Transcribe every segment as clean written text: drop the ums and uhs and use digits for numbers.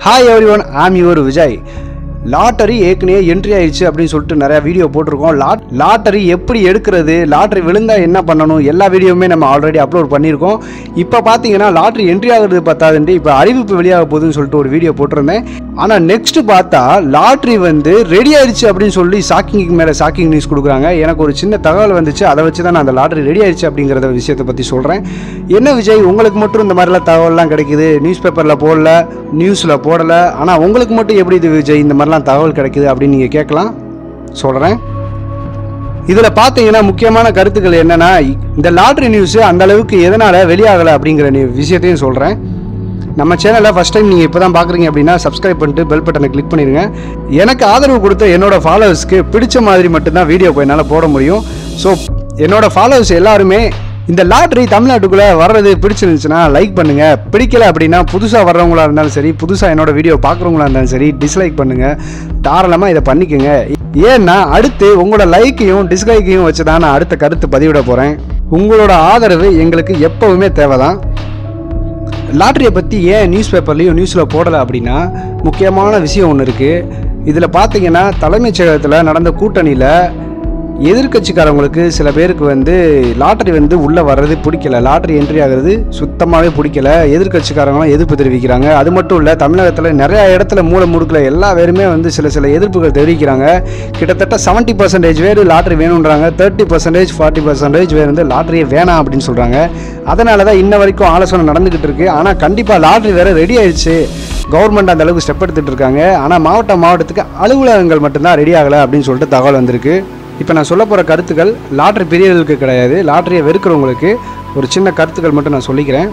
Hi everyone, I'm your Vijay. Lottery ஏற்கனவே entry ஆயிடுச்சு அப்படின்னு சொல்லிட்டு நிறைய வீடியோ போட்டிருக்கோம். லாட்டரி எப்படி எடுக்கிறது, லாட்டரி விழுந்தா என்ன பண்ணணும், எல்லா வீடியோவுமே நம்ம ஆல்ரெடி அப்லோட் பண்ணியிருக்கோம். இப்போ பார்த்தீங்கன்னா லாட்டரி என்ட்ரி ஆகிறது பார்த்தாதுன்ட்டு இப்போ அறிவிப்பு வெளியாக போகுதுன்னு சொல்லிட்டு ஒரு வீடியோ போட்டிருந்தேன். ஆனால் நெக்ஸ்ட் பார்த்தா லாட்ரி ரெடி ஆயிடுச்சு அப்படின்னு சொல்லி ஷாக்கிங்க்கு மேலே ஷாக்கிங் நியூஸ் கொடுக்குறாங்க. எனக்கு ஒரு சின்ன தகவல் வந்துச்சு, அதை வச்சு தான் நான் அந்த லாட்ரி ரெடி ஆயிடுச்சு அப்படிங்கிறத விஷயத்தை பற்றி சொல்கிறேன். என்ன விஜய், உங்களுக்கு மட்டும் இந்த மாதிரிலாம் தகவல்லாம் கிடைக்குது, நியூஸ் பேப்பரில் போடல, நியூஸில் போடலை, ஆனால் உங்களுக்கு மட்டும் எப்படி இது விஜய் இந்த மாதிரிலாம் தகவல் கிடைக்குது அப்படின்னு நீங்கள் கேட்கலாம். சொல்கிறேன். இதில் பார்த்தீங்கன்னா முக்கியமான கருத்துக்கள் என்னென்னா, இந்த லாட்ரி நியூஸு அந்த அளவுக்கு எதனால் வெளியாகலை அப்படிங்கிற விஷயத்தையும் சொல்கிறேன். நம்ம சேனலை ஃபஸ்ட் டைம் நீங்கள் இப்போ தான் பார்க்குறீங்க அப்படின்னா சப்ஸ்கிரைப் பண்ணிட்டு பெல் பட்டனை கிளிக் பண்ணிடுங்க. எனக்கு ஆதரவு கொடுத்த என்னோடய ஃபாலோவர்ஸ்க்கு பிடிச்ச மாதிரி மட்டும்தான் வீடியோ என்னால் போட முடியும். ஸோ என்னோடய ஃபாலோவர்ஸ் எல்லாருமே இந்த லாட்ரி தமிழ்நாட்டுக்குள்ளே வர்றது பிடிச்சிருந்துச்சுன்னா லைக் பண்ணுங்கள். பிடிக்கலை அப்படின்னா புதுசாக வர்றவங்களா இருந்தாலும் சரி, புதுசாக என்னோட வீடியோ பார்க்குறவங்களா இருந்தாலும் சரி, டிஸ்லைக் பண்ணுங்கள். தாராளமாக இதை பண்ணிக்கோங்க. ஏன்னா அடுத்து உங்களோட லைக்கையும் டிஸ்லைக்கையும் வச்சு தான் நான் அடுத்த கருத்து பதிவிட போகிறேன். உங்களோட ஆதரவு எங்களுக்கு எப்போவுமே தேவை தான். லாட்ரியை பற்றி ஏன் நியூஸ் பேப்பர்லேயும் நியூஸில் போடலை அப்படின்னா முக்கியமான விஷயம் ஒன்று இருக்குது. இதில் பார்த்தீங்கன்னா தலைமைச் செயலகத்தில் நடந்த கூட்டணியில் எதிர்கட்சிக்காரவங்களுக்கு சில பேருக்கு லாட்ரி உள்ளே வர்றது பிடிக்கல, லாட்ரி என்ட்ரி ஆகிறது சுத்தமாகவே பிடிக்கல. எதிர்கட்சிக்காரங்களாம் எதிர்ப்பு தெரிவிக்கிறாங்க. அது மட்டும் இல்லை, தமிழகத்தில் நிறையா இடத்துல மூளை முடுக்கல எல்லா பேருமே சில எதிர்ப்புகள் தெரிவிக்கிறாங்க. கிட்டத்தட்ட 70% பேர் லாட்ரி வேணுன்றாங்க, 30% 40% பேர் லாட்ரியே வேணாம் அப்படின்னு சொல்கிறாங்க. அதனால தான் இன்ன வரைக்கும் ஆலோசனை நடந்துக்கிட்டு இருக்குது. ஆனால் கண்டிப்பாக லாட்ரி ரெடி ஆயிடுச்சு, கவர்மெண்ட் அந்த அளவுக்கு ஸ்டெப் எடுத்துகிட்டு இருக்காங்க. ஆனால் மாவட்டத்துக்கு அலுவலகங்கள் மட்டும்தான் ரெடி ஆகலை அப்படின்னு சொல்லிட்டு தகவல் வந்திருக்கு. இப்போ நான் சொல்ல போகிற கருத்துக்கள் லாட்ரி பிரியர்களுக்கு கிடையாது, லாட்ரியை வெறுக்கிறவங்களுக்கு ஒரு சின்ன கருத்துக்கள் மட்டும் நான் சொல்லிக்கிறேன்.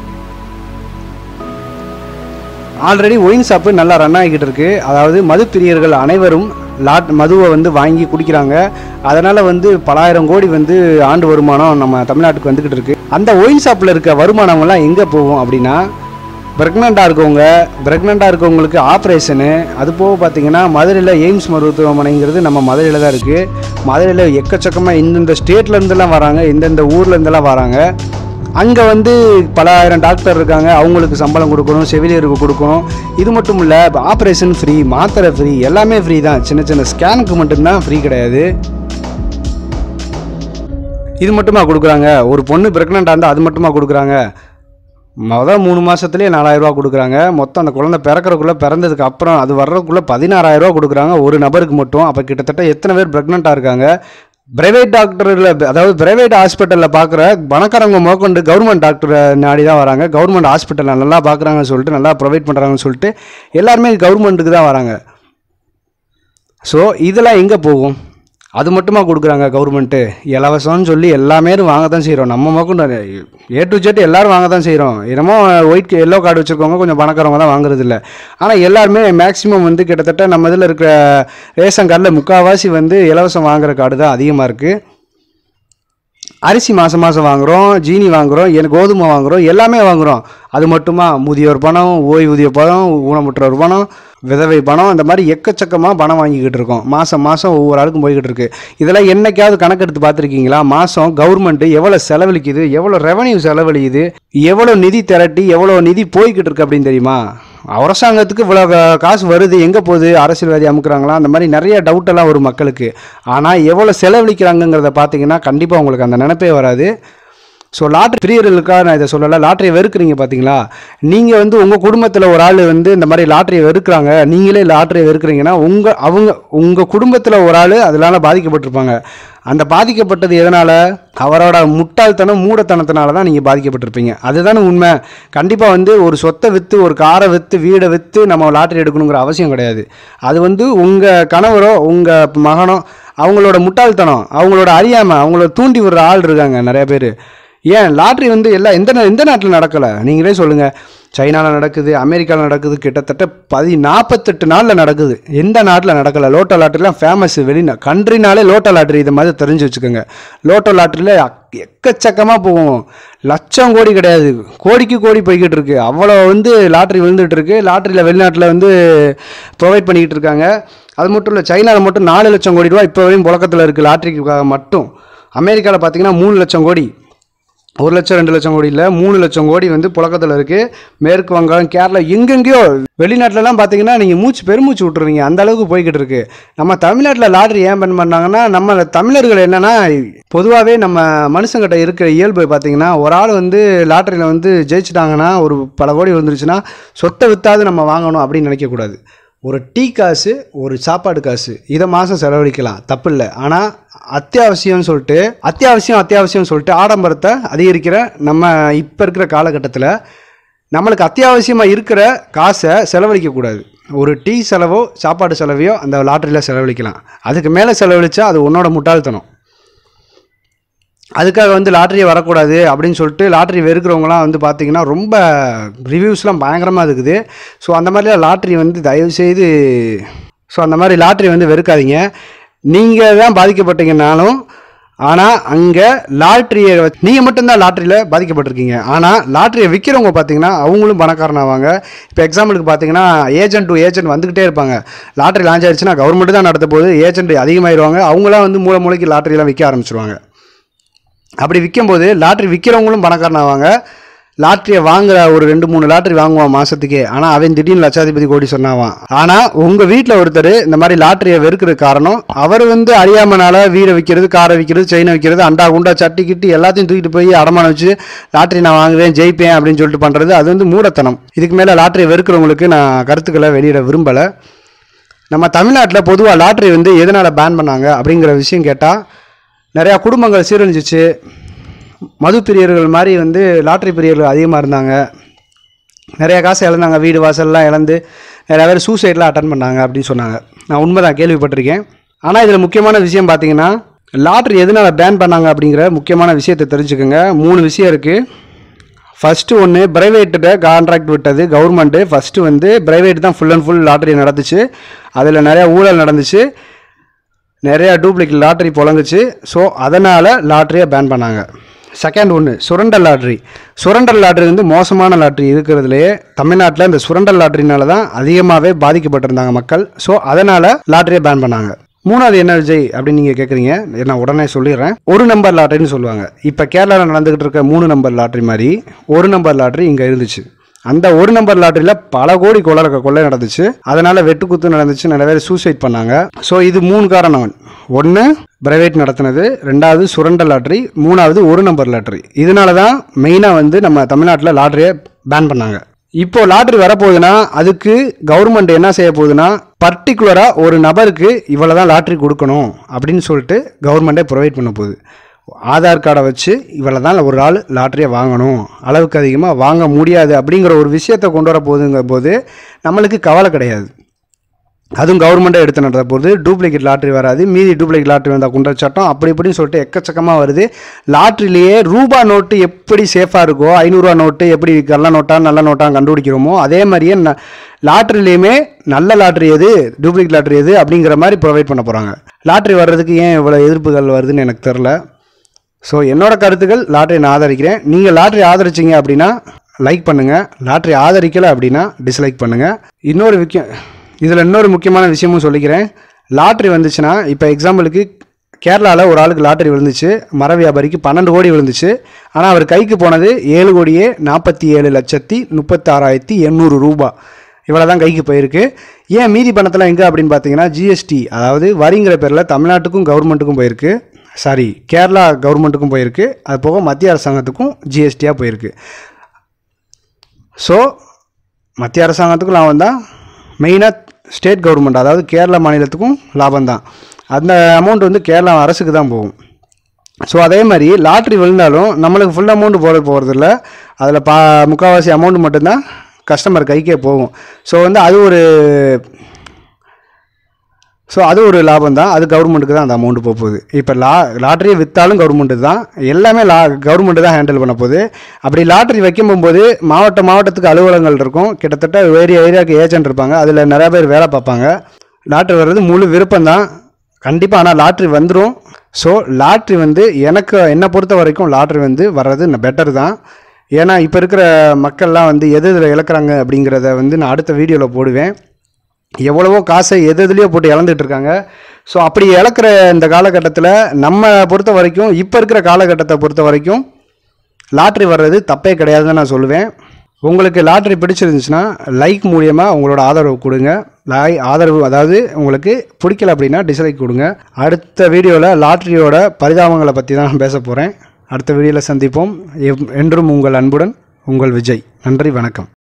ஆல்ரெடி ஒயின் ஷாப்பு நல்லா ரன் ஆகிக்கிட்டு இருக்கு. அதாவது மது பிரியர்கள் அனைவரும் மதுவை வாங்கி குடிக்கிறாங்க. அதனால் பலாயிரம் கோடி ஆண்டு வருமானம் நம்ம தமிழ்நாட்டுக்கு வந்துக்கிட்டு இருக்கு. அந்த ஒயின் ஷாப்பில் இருக்க வருமானம்லாம் எங்கே போகும் அப்படின்னா, ப்ரெக்னெண்ட்டாக இருக்கவங்களுக்கு ஆப்ரேஷனு, அது போக பார்த்தீங்கன்னா மதுரையில் எய்ம்ஸ் மருத்துவமனைங்கிறது நம்ம மதுரையில் தான் இருக்குது. மதுரையில் எக்கச்சக்கமாக இந்தந்த ஸ்டேட்லேருந்துலாம் வராங்க, இந்தந்த ஊர்லேருந்துலாம் வராங்க. அங்கே பல ஆயிரம் டாக்டர் இருக்காங்க, அவங்களுக்கு சம்பளம் கொடுக்கணும், செவிலியருக்கு கொடுக்கணும். இது மட்டும் இல்லை, ஆப்ரேஷன் ஃப்ரீ, மாத்திரை ஃப்ரீ, எல்லாமே ஃப்ரீ தான். சின்ன ஸ்கேனுக்கு மட்டும்தான் ஃப்ரீ கிடையாது. இது மட்டுமா கொடுக்குறாங்க? ஒரு பொண்ணு ப்ரெக்னெண்ட்டாக இருந்தால் அது மட்டுமா கொடுக்குறாங்க? மொதல் 3 மாதத்துலேயே 4000 ரூபா கொடுக்குறாங்க. மொத்தம் அந்த குழந்தை பிறந்ததுக்கு அப்புறம் அது வர்றதுக்குள்ளே 16000 ரூபா கொடுக்குறாங்க ஒரு நபருக்கு மட்டும். அப்போ கிட்டத்தட்ட எத்தனை பேர் ப்ரெக்னெண்ட்டாக இருக்காங்க? பிரைவேட் டாக்டரில், அதாவது பிரைவேட் ஹாஸ்பிட்டலில் பார்க்குற பணக்காரங்க முதற்கொண்டு கவர்மெண்ட் டாக்டரை நாடி தான் வராங்க. கவர்மெண்ட் ஹாஸ்பிட்டலில் நல்லா பார்க்குறாங்கன்னு சொல்லிட்டு, நல்லா ப்ரொவைட் பண்ணுறாங்கன்னு சொல்லிட்டு எல்லாருமே கவர்மெண்ட்டுக்கு தான் வராங்க. ஸோ இதெல்லாம் எங்கே போகும்? அது மட்டுமா கொடுக்குறாங்க கவர்மெண்ட்டு? இலவசம்னு சொல்லி எல்லாமே வாங்க தான் செய்கிறோம். நம்ம முதற்கொண்டு A to Z எல்லோரும் வாங்க தான் செய்கிறோம். என்னமோ எல்லோ கார்டு வச்சுருக்கவங்க கொஞ்சம் பணக்காரவங்க தான் வாங்குறது இல்லை. ஆனால் எல்லாருமே மேக்ஸிமம் கிட்டத்தட்ட நம்ம இதில் இருக்கிற ரேஷன் கார்டில் முக்கால்வாசி இலவசம் வாங்குகிற கார்டு தான் அதிகமாக இருக்குது. அரிசி மாதம் வாங்குகிறோம், ஜீனி வாங்குகிறோம், கோதுமை வாங்குகிறோம், எல்லாமே வாங்குகிறோம். அது மட்டுமா? முதியோர் பணம், ஓய்வூதிய பணம், ஊனமுற்றோர் பணம், விதவை பணம், இந்த மாதிரி எக்கச்சக்கமாக பணம் வாங்கிக்கிட்டு இருக்கோம். மாதம் ஒவ்வொரு ஆளுக்கும் போய்கிட்டு இருக்கு. இதெல்லாம் என்னைக்காவது கணக்கெடுத்து பார்த்துருக்கீங்களா? மாதம் கவர்மெண்ட்டு எவ்வளோ செலவழிக்குது, எவ்வளோ ரெவன்யூ செலவழிக்குது, எவ்வளோ நிதி திரட்டி எவ்வளோ நிதி போய்கிட்டு இருக்கு அப்படின்னு தெரியுமா? அரசாங்கத்துக்கு இவ்வளோ காசு வருது, எங்கே போகுது? அரசியல்வாதி அமுக்குறாங்களா? அந்த மாதிரி நிறைய டவுட்டெல்லாம் வரும் மக்களுக்கு. ஆனால் எவ்வளோ செலவழிக்கிறாங்கிறத பார்த்தீங்கன்னா கண்டிப்பாக உங்களுக்கு அந்த நினைப்பே வராது. ஸோ லாட்ரி பிரியர்களுக்காக நான் இதை சொல்லலை. லாட்ரியை வெறுக்கிறீங்க பார்த்தீங்களா? நீங்கள் உங்கள் குடும்பத்தில் ஒரு ஆள் இந்த மாதிரி லாட்ரியை வெறுக்கிறாங்க, நீங்களே லாட்ரியை வெறுக்கிறீங்கன்னா உங்கள் குடும்பத்தில் ஒரு ஆள் அதனால பாதிக்கப்பட்டிருப்பாங்க. அந்த பாதிக்கப்பட்டது எதனால்? அவரோட முட்டாள்தனம், மூடத்தனத்தினால தான் நீங்கள் பாதிக்கப்பட்டிருப்பீங்க. அதுதானே உண்மை. கண்டிப்பாக ஒரு சொத்தை விற்று, ஒரு காரை விற்று, வீடை விற்று நம்ம லாட்ரி எடுக்கணுங்கிற அவசியம் கிடையாது. அது உங்கள் கணவரோ உங்கள் மகனோ அவங்களோட முட்டாள்தனம், அவங்களோட அறியாமல், அவங்களோட தூண்டி விடுற ஆள் இருக்காங்க நிறைய பேர். ஏன் லாட்ரி எல்லாம் எந்த நாட்டில் நடக்கலை? நீங்களே சொல்லுங்கள். சைனாவில் நடக்குது, அமெரிக்காவில் நடக்குது, கிட்டத்தட்ட 48 நாளில் நடக்குது. எந்த நாட்டில் நடக்கலை? லோட்டோ லாட்ரிலாம் ஃபேமஸ், கண்ட்ரினாலே லோட்டோ லாட்ரி. இதை மாதிரி தெரிஞ்சு வச்சுக்கோங்க. லோட்டோ லாட்ரியில் எக்கச்சக்கமாக போகும், லட்சம் கோடி கிடையாது, கோடிக்கு கோடி போய்கிட்டு இருக்கு. அவ்வளோ லாட்ரி விழுந்துட்டு இருக்கு. லாட்ரியில் வெளிநாட்டில் ப்ரொவைட் பண்ணிக்கிட்டு இருக்காங்க. அது மட்டும் இல்லை, சைனாவில் மட்டும் 4 லட்சம் கோடி ரூபா இப்போ வரையும் புழக்கத்தில் இருக்குது லாட்ரிக்காக மட்டும். அமெரிக்காவில் பார்த்தீங்கன்னா 3 லட்சம் கோடி. 1 லட்சம் 2 லட்சம் கோடி இல்லை, 3 லட்சம் கோடி வந்து புழக்கத்தில் இருக்குது. மேற்கு வங்காளம், கேரளா, எங்கெங்கேயோ வெளிநாட்டிலலாம் பார்த்தீங்கன்னா நீங்கள் பெருமூச்சு விட்டுருவீங்க, அந்த அளவுக்கு போய்கிட்டு இருக்கு. நம்ம தமிழ்நாட்டில் லாட்ரி ஏன் பண்ணாங்கன்னா, நம்ம தமிழர்கள் என்னென்னா பொதுவாகவே நம்ம மனுஷங்கிட்ட இருக்கிற இயல்பு பார்த்தீங்கன்னா, ஒரு ஆள் வந்து லாட்ரியில் வந்து ஜெயிச்சிட்டாங்கன்னா, ஒரு பல கோடி வந்துருச்சுன்னா சொத்தை விற்றாது நம்ம வாங்கணும் அப்படின்னு நினைக்கக்கூடாது. ஒரு டீ காசு, ஒரு சாப்பாடு காசு, இதை மாதம் செலவழிக்கலாம், தப்பு இல்லை. ஆனால் அத்தியாவசியம்னு சொல்லிட்டு ஆடம்பரத்தை அதிகரிக்கிற நம்ம இப்போ இருக்கிற காலகட்டத்தில் நம்மளுக்கு அத்தியாவசியமாக இருக்கிற காசை செலவழிக்கக்கூடாது. ஒரு டீ செலவோ சாப்பாடு செலவையோ அந்த லாட்ரியில் செலவழிக்கலாம். அதுக்கு மேலே செலவழித்தா அது உன்னோட முட்டாள்தனம். அதுக்காக வந்து லாட்ரியே வரக்கூடாது அப்படின்னு சொல்லிட்டு லாட்ரி வெறுக்கிறவங்களாம் வந்து பார்த்திங்கன்னா ரொம்ப ரிவ்யூஸ்லாம் பயங்கரமாக இருக்குது. ஸோ அந்த மாதிரிலாம் லாட்ரி வந்து தயவுசெய்து அந்த மாதிரி லாட்ரி வந்து வெறுக்காதீங்க. நீங்கள் தான் பாதிக்கப்பட்டீங்கன்னாலும், ஆனால் அங்கே லாட்ரியை நீங்கள் மட்டும்தான் லாட்ரியில் பாதிக்கப்பட்டிருக்கீங்க. ஆனால் லாட்ரியை விற்கிறவங்க பார்த்தீங்கன்னா அவங்களும் பணக்காரனாவாங்க. இப்போ எக்ஸாம்பிளுக்கு பார்த்தீங்கன்னா ஏஜென்ட் டு ஏஜென்ட் வந்துக்கிட்டே இருப்பாங்க. லாட்ரி லான்ச் ஆயிடுச்சுன்னா கவர்மெண்ட்டு தான் நடத்த போது, ஏஜென்ட் அதிகமாகிடுவாங்க. அவங்களாம் வந்து மூளைக்கு லாட்ரியெலாம் விற்க ஆரம்பிச்சிருவாங்க. அப்படி விற்கும்போது லாட்ரி விற்கிறவங்களும் பணக்காரனாவாங்க. லாட்ரியை வாங்குற ஒரு 2-3 லாட்ரி வாங்குவான் மாதத்துக்கே. ஆனால் அவன் திடீர்னு லட்சாதிபதி கோடி சொன்னாவான். ஆனால் உங்கள் வீட்டில் ஒருத்தர் இந்த மாதிரி லாட்ரியை வெறுக்கிற காரணம், அவர் வந்து அறியாமனால வீடை விற்கிறது, காரை விற்கிறது, செயினை விற்கிறது, அண்டா குண்டா சட்டி கிட்டி எல்லாத்தையும் தூக்கிட்டு போய் அடமானம் வச்சு லாட்ரி நான் வாங்குவேன் ஜெயிப்பேன் அப்படின்னு சொல்லிட்டு பண்ணுறது, அது வந்து மூடத்தனம். இதுக்கு மேலே லாட்ரியை வெறுக்கிறவங்களுக்கு நான் கருத்துக்களை வெளியிட விரும்பலை. நம்ம தமிழ்நாட்டில் பொதுவாக லாட்ரி வந்து எதனால் பேன் பண்ணாங்க அப்படிங்கிற விஷயம் கேட்டால், நிறையா குடும்பங்கள் சீரழிஞ்சிச்சு. மது பிரியர்கள் மாதிரி வந்து லாட்ரி பிரியர்கள் அதிகமாக இருந்தாங்க. நிறையா காசு இழந்தாங்க, வீடு வாசல்லாம் இழந்து நிறையா பேர் சூசைட்லாம் அட்டன் பண்ணாங்க அப்படின்னு சொன்னாங்க. நான் உண்மைதான், கேள்விப்பட்டிருக்கேன். ஆனால் இதில் முக்கியமான விஷயம் பார்த்தீங்கன்னா, லாட்ரி எதனால் பேன் பண்ணாங்க அப்படிங்கிற முக்கியமான விஷயத்தை தெரிஞ்சுக்கோங்க. 3 விஷயம் இருக்குது. ஃபஸ்ட்டு ஒன்று, ப்ரைவேட்டில் கான்ட்ராக்ட் விட்டது கவர்மெண்ட்டு. ஃபஸ்ட்டு வந்து ப்ரைவேட் தான் ஃபுல் அண்ட் ஃபுல் லாட்ரி நடந்துச்சு. அதில் நிறையா ஊழல் நடந்துச்சு, நிறையா டூப்ளிகேட் லாட்ரி புழங்குச்சு. ஸோ அதனால் லாட்ரியை பேன் பண்ணாங்க. செகண்ட் ஒன்று, சுரண்டல் லாட்ரி. சுரண்டல் லாட்ரி வந்து மோசமான லாட்ரி இருக்கிறதுலையே தமிழ்நாட்டில் இந்த சுரண்டல் லாட்ரினால தான் அதிகமாகவே பாதிக்கப்பட்டிருந்தாங்க மக்கள். ஸோ அதனால் லாட்ரியை பேன் பண்ணாங்க. 3வது என்ன விஜய் அப்படின்னு நீங்கள் கேட்குறீங்க, நான் உடனே சொல்லிடுறேன். 1 நம்பர் லாட்ரின்னு சொல்லுவாங்க. இப்போ கேரளாவில் நடந்துக்கிட்டு இருக்க 3 நம்பர் லாட்ரி மாதிரி 1 நம்பர் லாட்ரி இங்கே இருந்துச்சு. அந்த 1 நம்பர் லாட்ரியில் பல கோடி கொள்ளை நடந்துச்சு. அதனால் வெட்டுக்குத்து நடந்துச்சு, நிறைய பேர் சூசைட் பண்ணாங்க. ஸோ இது 3 காரணம். 1 பிரைவேட் நடத்தினது, 2வது சுரண்டல் லாட்ரி, 3வது 1 நம்பர் லாட்ரி. இதனால தான் மெயினாக வந்து நம்ம தமிழ்நாட்டில் லாட்ரியை பேன் பண்ணாங்க. இப்போ லாட்ரி வரப்போகுதுன்னா அதுக்கு கவர்மெண்ட் என்ன செய்ய போகுதுன்னா, பர்டிகுலராக ஒரு நபருக்கு இவ்வளோ தான் லாட்ரி கொடுக்கணும் அப்படின்னு சொல்லிட்டு கவர்மெண்ட்டே ப்ரொவைட் பண்ண போகுது. ஆதார் கார்டை வச்சு இவ்வளோ தான் ஒரு ஆள் லாட்ரியை வாங்கணும், அளவுக்கு அதிகமாக வாங்க முடியாது அப்படிங்கிற ஒரு விஷயத்தை கொண்டு வர போகுதுங்கிற போது நம்மளுக்கு கவலை கிடையாது. அதுவும் கவர்மெண்ட்டே எடுத்து நடத்த போகுது. டூப்ளிகேட் லாட்ரி வராது. மீதி டூப்ளிகேட் லாட்ரி வந்தால் குண்டர் சட்டம் அப்படி இப்படின்னு சொல்லிட்டு எக்கச்சக்கமாக வருது. லாட்ரிலேயே ரூபா நோட்டு எப்படி சேஃபாக இருக்கோ, 500 ரூபா நோட்டு எப்படி கள்ள நோட்டா நல்ல நோட்டாக கண்டுபிடிக்கிறோமோ, அதே மாதிரியே லாட்ரிலேயுமே நல்ல லாட்ரி எது, டூப்ளிகேட் லாட்ரி எது அப்படிங்கிற மாதிரி ப்ரொவைட் பண்ண போகிறாங்க. லாட்ரி வர்றதுக்கு ஏன் இவ்வளோ எதிர்ப்புகள் வருதுன்னு எனக்கு தெரில. ஸோ என்னோட கருத்துக்கள், லாட்ரி நான் ஆதரிக்கிறேன். நீங்கள் லாட்ரி ஆதரிச்சிங்க அப்படின்னா லைக் பண்ணுங்கள், லாட்ரி ஆதரிக்கலை அப்படின்னா டிஸ்லைக் பண்ணுங்கள். இன்னொரு முக்கியமான விஷயமும் சொல்லிக்கிறேன். லாட்ரி வந்துச்சுன்னா, இப்போ எக்ஸாம்பிளுக்கு கேரளாவில் ஒரு ஆளுக்கு லாட்ரி விழுந்துச்சு, மர வியாபாரிக்கு 12 கோடி விழுந்துச்சு. ஆனால் அவர் கைக்கு போனது 7,47,36,800 ரூபா. இவ்வளோ தான் கைக்கு போயிருக்கு. ஏன் மீதி பணத்தில் எங்கே அப்படின்னு பார்த்தீங்கன்னா, ஜிஎஸ்டி, அதாவது வரிங்கிற பேரில் தமிழ்நாட்டுக்கும் கவர்மெண்ட்டுக்கும் போயிருக்கு, கேரளா கவர்மெண்ட்டுக்கும் போயிருக்கு, அது போக மத்திய அரசாங்கத்துக்கும் ஜிஎஸ்டியாக போயிருக்கு. ஸோ மத்திய அரசாங்கத்துக்கும் லாபம் தான், மெயினாக ஸ்டேட் கவர்மெண்ட் அதாவது கேரளா மாநிலத்துக்கும் லாபம் தான். அந்த அமௌண்ட் வந்து கேரளா அரசுக்கு தான் போகும். ஸோ அதே மாதிரி லாட்ரி விழுந்தாலும் நம்மளுக்கு ஃபுல் அமௌண்ட் போகிறதில்ல, அதில் முக்கால்வாசி அமௌண்ட் மட்டும்தான் கஸ்டமர் கைக்கே போகும். ஸோ வந்து அது ஒரு லாபம் தான், அது கவர்மெண்ட்டுக்கு தான் அந்த அமௌண்ட் போகுது. இப்போ லாட்ரியை விற்றாலும் கவர்மெண்ட்டு தான், எல்லாமே கவர்மெண்ட்டு தான் ஹேண்டில் பண்ண போகுது. அப்படி லாட்ரி வைக்கும் போகும்போது மாவட்டத்துக்கு அலுவலகங்கள் இருக்கும், கிட்டத்தட்ட ஏரியாவுக்கு ஏஜென்ட் இருப்பாங்க, அதில் நிறையா பேர் வேலை பார்ப்பாங்க. லாட்ரி வர்றது முழு விருப்பம் தான் கண்டிப்பாக, ஆனால் லாட்ரி வந்துடும். ஸோ லாட்ரி வந்து என்னை பொறுத்த வரைக்கும் லாட்ரி வந்து வர்றது பெட்டர் தான். ஏன்னா இப்போ இருக்கிற மக்கள்லாம் வந்து எது இதில் இழக்கிறாங்க அப்படிங்கிறத வந்து நான் அடுத்த வீடியோவில் போடுவேன். எவ்வளவோ காசை எதுலேயோ போட்டு இழந்துட்டு இருக்காங்க. ஸோ அப்படி இழக்கிற இந்த காலகட்டத்தில் நம்ம பொறுத்த வரைக்கும், இப்போ இருக்கிற காலகட்டத்தை பொறுத்த வரைக்கும் லாட்ரி வர்றது தப்பே கிடையாதுன்னு நான் சொல்லுவேன். உங்களுக்கு லாட்ரி பிடிச்சிருந்துச்சுன்னா லைக் மூலியமாக உங்களோட ஆதரவு கொடுங்க. ஆதரவு அதாவது உங்களுக்கு பிடிக்கல அப்படின்னா டிஸ்லைக் கொடுங்க. அடுத்த வீடியோவில் லாட்ரியோட பரிதாபங்களை பற்றி தான் நான் பேச போகிறேன். அடுத்த வீடியோவில் சந்திப்போம். என்றும் உங்கள் அன்புடன் உங்கள் விஜய். நன்றி, வணக்கம்.